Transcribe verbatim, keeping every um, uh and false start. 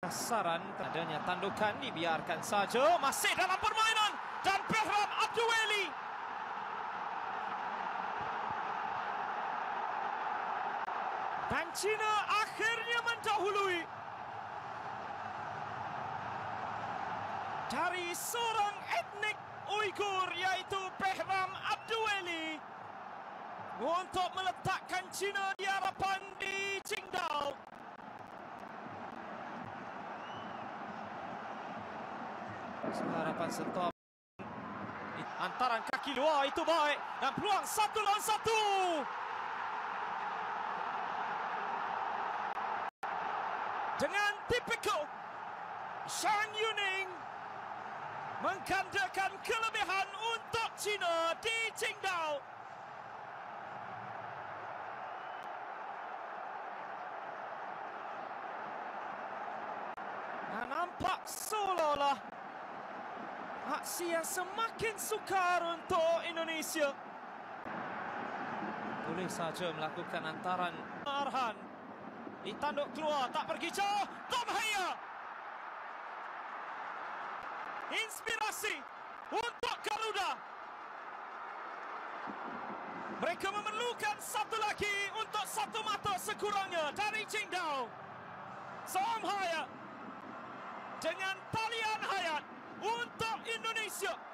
Saran adanya tandukan dibiarkan saja, masih dalam permainan dan Behram Abdulweli. Dan China akhirnya mendahului dari seorang etnik Uighur yaitu Behram Abdulweli untuk meletakkan China di hadapan di Qingdao. Harapan sentuh antaran kaki luar itu baik dan peluang satu lawan satu. Dengan tipikal Zhang Yuning menggandakan kelebihan untuk China di Qingdao. Dan nampak seolah-olah aksi yang semakin sukar untuk Indonesia. Boleh saja melakukan antaran Arhan. Ditanduk keluar, tak pergi jauh. Tom Haya. Inspirasi untuk Garuda. Mereka memerlukan satu lagi untuk satu mata sekurangnya dari Qingdao. Tom Haya dengan talian hayat untuk Indonesia.